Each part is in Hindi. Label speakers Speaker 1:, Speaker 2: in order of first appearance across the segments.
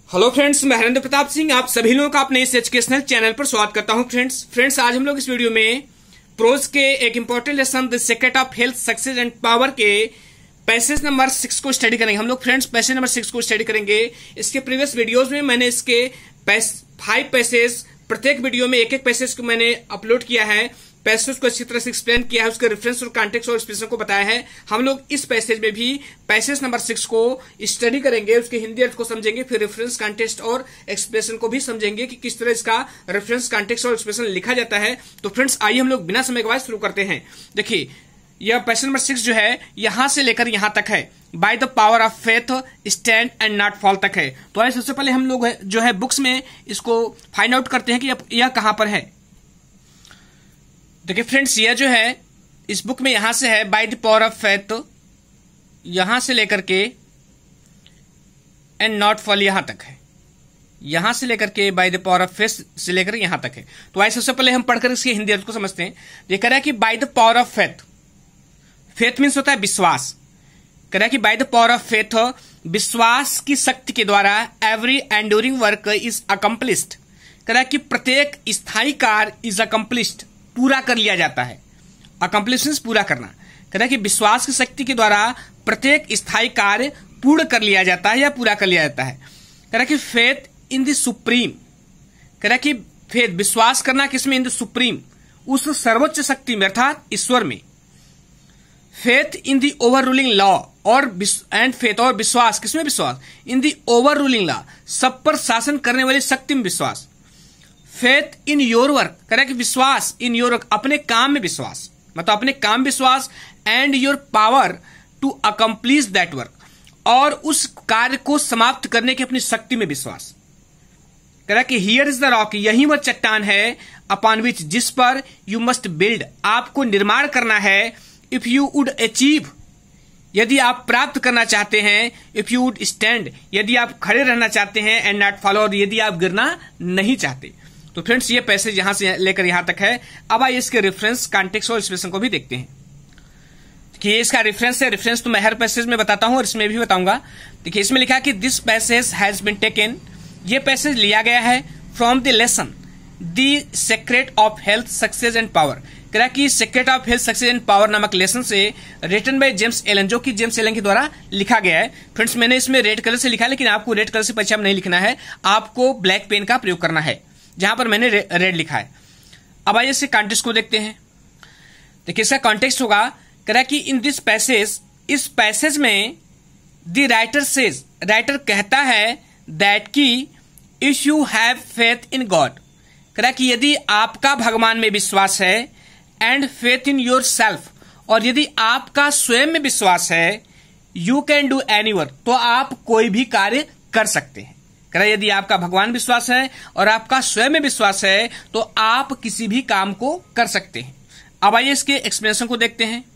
Speaker 1: हेलो फ्रेंड्स, मैं हरेंद्र प्रताप सिंह आप सभी लोगों का अपने इस एजुकेशनल चैनल पर स्वागत करता हूं। फ्रेंड्स आज हम लोग इस वीडियो में प्रोज के एक important lesson the secret of health success and power के पैसेज नंबर 6 को स्टडी करेंगे। हम लोग फ्रेंड्स पैसेज नंबर 6 को स्टडी करेंगे। इसके प्रीवियस वीडियोस में मैंने इसके 5 पैसेज, प्रत्येक वीडियो में एक पैसेज को मैंने अपलोड किया है, पैसेज को अच्छी तरह से एक्सप्लेन किया है, उसके रेफरेंस और कॉन्टेक्स्ट और एक्सप्रेशन को बताया है। हम लोग इस पैसेज में भी पैसेज नंबर 6 को स्टडी करेंगे, उसके हिंदी अर्थ को समझेंगे, फिर रेफरेंस कॉन्टेक्स्ट और एक्सप्रेशन को भी समझेंगे कि किस तरह इसका रेफरेंस कॉन्टेक्स्ट और एक्सप्रेशन लिखा जाता है। तो फ्रेंड्स आइए हम लोग बिना समय गवाए शुरू करते हैं। देखिए यह पैसेज नंबर 6 जो है यहां से लेकर यहां तक है, by the power of faith stand and not fall तक है। तो आइए सबसे पहले हम लोग जो है बुक्स में इसको फाइंड आउट करते हैं कि यह कहां पर है। देखिए फ्रेंड्स यह जो है इस बुक में यहां से है by the power of faith, यहां से लेकर के एंड नॉट फॉल यहां तक है, यहां से लेकर के by the power of faith से लेकर यहां तक है। तो आइए सबसे पहले हम पढ़कर इसके हिंदी अर्थ को समझते हैं। ये कह रहा है कि by the power of faith, faith means होता है विश्वास। कह रहा है कि by the power of faith, विश्वास की शक्ति के द्वारा every enduring work is accomplished. कह रहा है कि प्रत्येक स्थायी कार्य इज अकम्प्लिश्ड, पूरा कर लिया जाता है। अकम्प्लिशमेंट पूरा करना। कह रहा है कि विश्वास की शक्ति के द्वारा प्रत्येक स्थायी कार्य पूर्ण कर लिया जाता है या पूरा कर लिया जाता है। कह रहा है कि फेथ इन द सुप्रीम, कह रहा है कि फेथ विश्वास करना किसमें, इन द सुप्रीम, उस सर्वोच्च शक्ति में अर्थात ईश्वर में। Faith in the over ruling law और एंड फेथ और विश्वास किसमें, विश्वास in the over ruling law, सब पर शासन करने वाली शक्ति में विश्वास। फेथ इन योर वर्क, कह रहा है कि विश्वास इन योर वर्क, अपने काम में विश्वास, मतलब अपने काम विश्वास, and your power to accomplish that work, और उस कार्य को समाप्त करने की अपनी शक्ति में विश्वास। कह रहा है कि हियर इज द रॉक, यही वह चट्टान है, अपॉन विच, जिस पर यू मस्ट बिल्ड, आपको निर्माण करना है, इफ यू वुड अचीव, यदि आप प्राप्त करना चाहते हैं, इफ यू वुड स्टैंड, यदि आप खड़े रहना चाहते हैं, एंड नॉट फॉलो, और यदि आप गिरना नहीं चाहते। तो फ्रेंड्स ये पैसेज यहां से लेकर यहां तक है। अब आइए इसके रेफरेंस कॉन्टेक्स्ट और एक्सप्रेशन को भी देखते हैं कि ये इसका रेफरेंस है। रेफरेंस तो मैं हर पैसेज में बताता हूं और इसमें भी बताऊंगा। देखिए इसमें लिखा कि this passage has been taken, ये पैसेज लिया गया है from the lesson the secret of health success and power. कह रहा कि secret of health success and power नामक लेसन से, रिटन बाय जेम्स एलन, जो कि जेम्स एलन के द्वारा लिखा गया है। फ्रेंड्स मैंने इसमें रेड कलर से लिखा है, लेकिन आपको रेड कलर से पीछे नहीं लिखना है, आपको ब्लैक पेन का प्रयोग करना है जहां पर मैंने रेड लिखा है। अब आइए इसके कॉन्टेक्स्ट को देखते हैं। देखिए इसका कॉन्टेक्स्ट होगा, कह रहा है कि इन दिस पैसेज, इस पैसेज में द राइटर सेज, राइटर कहता है दैट कि if you have faith in God, कह रहा है कि यदि आपका भगवान में विश्वास है, and faith in yourself, और यदि आपका स्वयं में विश्वास है, you can do any work, तो आप कोई भी कार्य कर सकते हैं। कह रहा यदि आपका भगवान विश्वास है और आपका स्वयं में विश्वास है तो आप किसी भी काम को कर सकते हैं। अब आइए इसके एक्सप्लेनेशन को देखते हैं।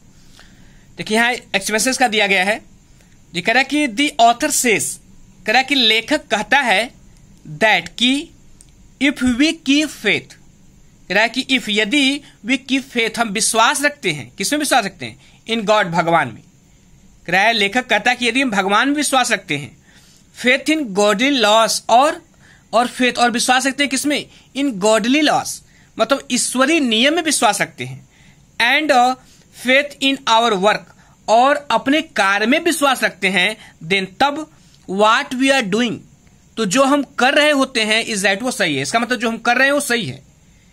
Speaker 1: देखिए यहां एक्सप्लेनेशन का दिया गया है। ये कह रहा कि द ऑथर सेज, कह रहा कि लेखक कहता है दैट कि इफ वी कीप फेथ, कह रहा कि इफ, यदि वी कीप फेथ, हम विश्वास रखते हैं, किसमें विश्वास रखते हैं, इन गॉड, भगवान में। कह रहा है लेखक कहता है कि यदि हम भगवान में विश्वास रखते हैं, फेथ इन गॉडली लॉस, और फेथ और विश्वास रखते हैं किसमें, इन गॉडली लॉस, मतलब ईश्वरीय नियम में विश्वास रखते हैं, and faith in our work, और अपने कार्य में विश्वास रखते हैं, देन तब व्हाट वी आर डूइंग, तो जो हम कर रहे होते हैं, इज दैट, वो सही है। इसका मतलब जो हम कर रहे हैं वो सही है।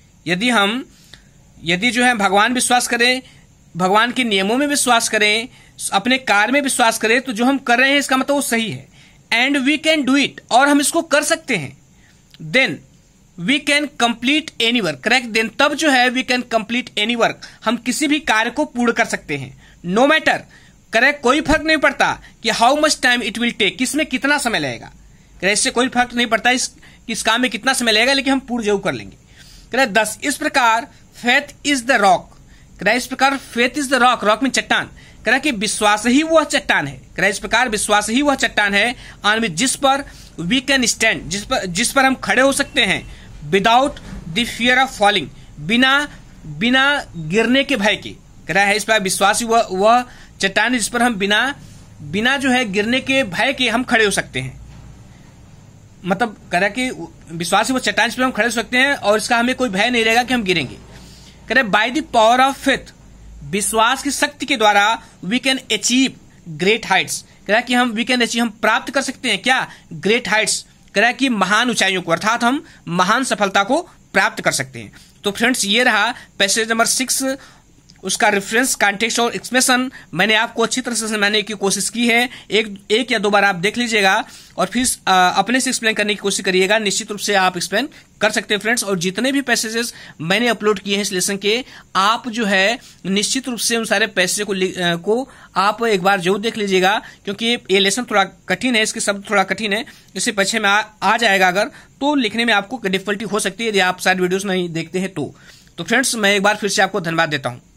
Speaker 1: यदि जो है भगवान विश्वास करें, भगवान के नियमों में विश्वास करें, अपने कार्य में विश्वास करें, तो जो हम कर रहे हैं इसका मतलब वो सही है। And we can do it, और हम इसको कर सकते हैं। Then we can complete any work, correct, then तब जो है we can complete any work, हम किसी भी कार्य को पूर्ण कर सकते हैं। नो मैटर, करेक्ट, कोई फर्क नहीं पड़ता कि how much time it will take, किसमें कितना समय लगेगा, करेक्ट, इससे कोई फर्क नहीं पड़ता इस काम में कितना समय लगेगा, लेकिन हम पूर्ण जरूर कर लेंगे। करेक्ट, दस इस प्रकार faith is the rock, correct, इस प्रकार faith is the rock, rock में चट्टान, कह रहा कि विश्वास ही वह चट्टान है। कह रहा इस प्रकार विश्वास ही वह चट्टान है, ऑन विच, जिस पर वी कैन स्टैंड, जिस पर हम खड़े हो सकते हैं, without the fear of falling, बिना गिरने के भय के। कह रहा है इस पर विश्वास ही वह चट्टान है जिस पर हम बिना जो है गिरने के भय के हम खड़े हो सकते हैं। मतलब कह रहा है कि विश्वास से वो चट्टान पर हम खड़े हो सकते हैं और इसका हमें कोई भय नहीं रहेगा कि हम गिरेंगे। कह रहे by the power of faith, विश्वास की शक्ति के द्वारा we can achieve great heights. कह रहा है कि वी कैन अचीव, हम प्राप्त कर सकते हैं क्या, ग्रेट हाइट्स। कह रहा है कि महान ऊंचाइयों को, अर्थात हम महान सफलता को प्राप्त कर सकते हैं। तो फ्रेंड्स ये रहा पैसेज नंबर 6, उसका रेफरेंस, कॉन्टेक्स्ट और एक्सप्रेशन मैंने आपको अच्छी तरह से समझाने की कोशिश की है। एक या दो बार आप देख लीजिएगा और फिर अपने से एक्सप्लेन करने की कोशिश करिएगा। निश्चित रूप से आप एक्सप्लेन कर सकते हैं फ्रेंड्स। और जितने भी पैसेजेस मैंने अपलोड किए हैं इस लेसन के, आप जो है निश्चित रूप से उन सारे पैसेज को आप एक बार जरूर देख लीजिएगा, क्योंकि ये लेसन थोड़ा कठिन है, इसके शब्द थोड़ा कठिन है। इससे पीछे में आ जाएगा अगर, तो लिखने में आपको डिफिकल्टी हो सकती है यदि आप सारे वीडियोस नहीं देखते हैं तो फ्रेंड्स मैं एक बार फिर से आपको धन्यवाद देता हूं।